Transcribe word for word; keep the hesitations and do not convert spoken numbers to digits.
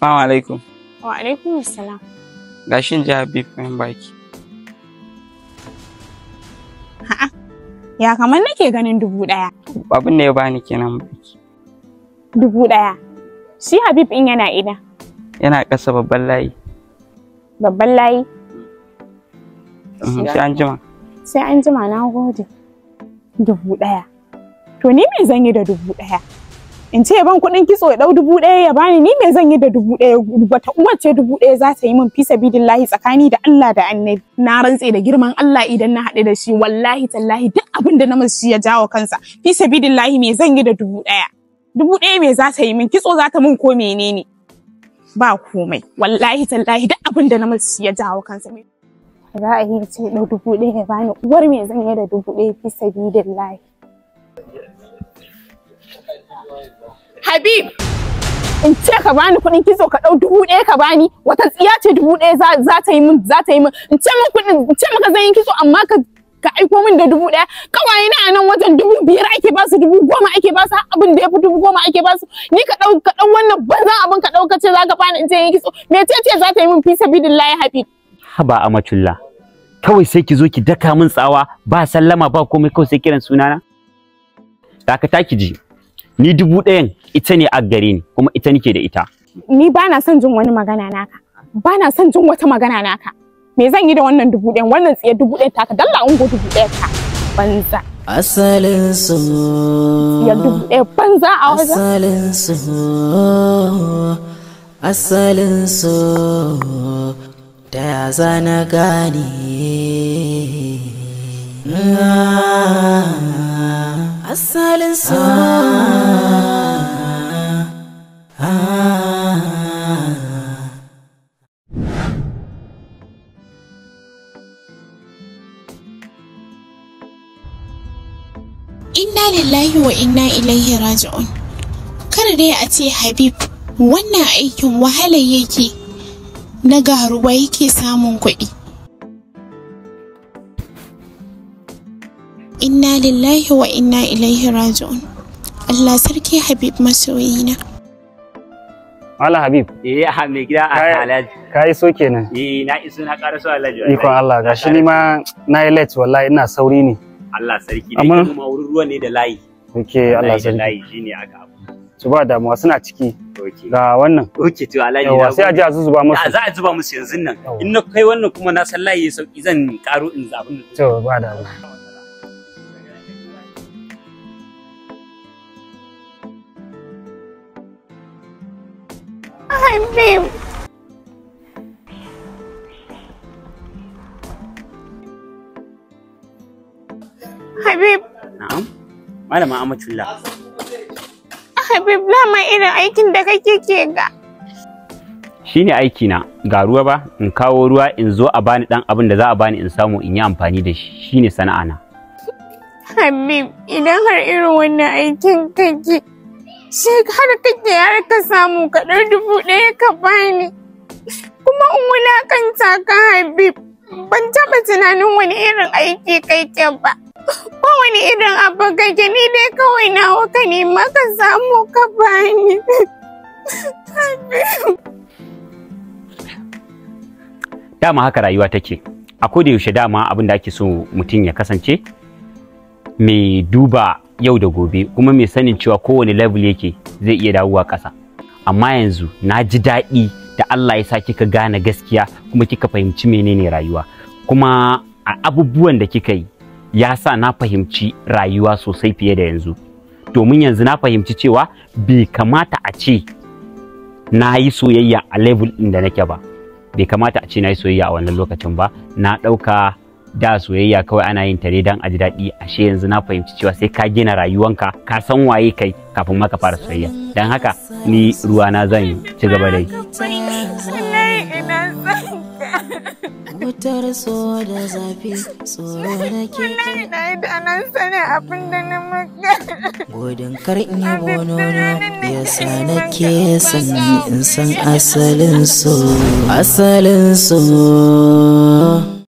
Assalamu alaikum. Wa alaikum assalam. Gashin ji Habib mai baki. Ha'a. Ya kamar nake ganin dubu ɗaya. Abin da ya bani kenan baki. Dubu ɗaya. Shi Habib in yana ina. Yana ƙasa babban layi. Babban layi. Sai an jima. Sai an jima, na gode. Dubu ɗaya. To ni me zan yi da dubu ɗaya? In ce ban kuɗin kitso ya ɗau dubu ɗaya ya bani, ni me zan yi da dubu ɗaya? Wata uwar ce dubu ɗaya za ta yi min fi sabidillahi tsakani da Allah da Annabi. Na rantse da girman Allah idan na haɗu da shi, wallahi tallahi duk abin da na mashi ya jawo kansa. Fi sabidillahi me zan yi da dubu ɗaya? Dubu ɗaya me za ta yi min? Kitso za ta min ko menene? Ba komai. Wallahi tallahi duk abin da na mashi ya jawo kansa. Za a yi ce ɗau dubu ɗaya ya bani, uwar me zan yi da dubu ɗaya fi sabidillahi? Habib, in ce ka bani kuɗin kitso ka ɗau dubu ɗaya ka bani, wata tsiya ce dubu ɗaya za ta yi min, za ta yi min. In ce min kuɗin, in ce maka zan yi kitso amma ka ka aiko min da dubu ɗaya. Kawai na a nan wajen dubu biyar ake ba su, dubu goma ake ba su, abin da ya fi dubu goma ake ba su. Ni ka ɗau ka ɗau wannan banzan abin ka ɗau ka ce za ka bani in ce yin kitso. Me ce ce za ta yi min fi sabidillahi Habib? Haba Amatulla, kawai sai ki zo ki daka min tsawa ba sallama ba komai, kawai sai kiran sunana. Dakata ki ji. Ni dubu ɗayan ita ne a gare ni kuma ita nike da ita. Ni ba na son jin wani magana naka. Ba na son jin wata magana naka. Me zan yi da wannan dubu ɗayan? Wannan tsaye dubu ɗayan taka dalla ungo dubu ɗaya ta. Banza. Asalin so. Ya dubu ɗaya banza a wajen. Asalin so. Asalin so. Da ya zana gane. Asalin so. Inna lillahi wa inna ilaihi raji'un. Kar dai a ce Habib wannan aikin wahala yake, na garuwa yake samun kuɗi. Inna lillahi wa inna ilaihi raji'un. Allah sarki Habib masoyina. Malam Habib. Eh, ha me gida a Alhaji. Ka iso kenan. Eh, na iso na karaso Alhaji. Ikon Allah, gashi ni ma na yi late wallahi, ina sauri ne. Allah sarki, dai kuma wurin ruwa ne da layi. Okay, Allah sarki. Layi shine aka abu. Su ba damuwa suna ciki. Okay. Ga wannan. Okay, to Alhaji na. Sai a ji a zuzuba musu. Za a zuba musu yanzu nan. In na kai wannan kuma na san layi sauki zan karo in zabun. To ba damuwa. Habib. Habib. Na'am. Malama Amatulla. Habib, lama irin aikin da kake ke ga. Shine aiki na, ga ruwa ba, in kawo ruwa in zo a bani dan abin da za a bani in samu in yi amfani da shi. Shine sana'a na. Habib, idan har irin wannan aikin kake, sai har kake har ka samu ka ɗau dubu ɗaya ka bani. Kuma in wulakanta ka Habib, ban taɓa tunanin wani irin aiki kake ba. Kowane irin abu kake ni dai kawai nawa ka nema ka samu ka bani. Dama haka rayuwa take. A koda yaushe dama abin da ake so mutum ya kasance mai duba yau da gobe kuma mai sanin cewa kowane level yake zai iya dawowa ƙasa. Amma yanzu na ji daɗi da Allah ya sa kika gane gaskiya kuma kika fahimci menene rayuwa. Kuma a abubuwan da kika yi ya sa na fahimci rayuwa sosai fiye da yanzu. Domin yanzu na fahimci cewa bai kamata a ce na yi soyayya a level ɗin da nake ba. Bai kamata a ce na yi soyayya a wannan lokacin ba. Na ɗauka da soyayya kawai ana yin ta ne don a ji daɗi. Ashe yanzu na fahimci cewa sai ka gina rayuwanka, ka san waye kai kafin ma ka fara soyayya. Don haka ni ruwana zan ci gaba da yi. Wutar so da zafi, tsoro na ke Wallahi na yi da nan sani abin da na maka. gudun kar in yi bonono, yasa nake sanni in san asalin so, asalin so.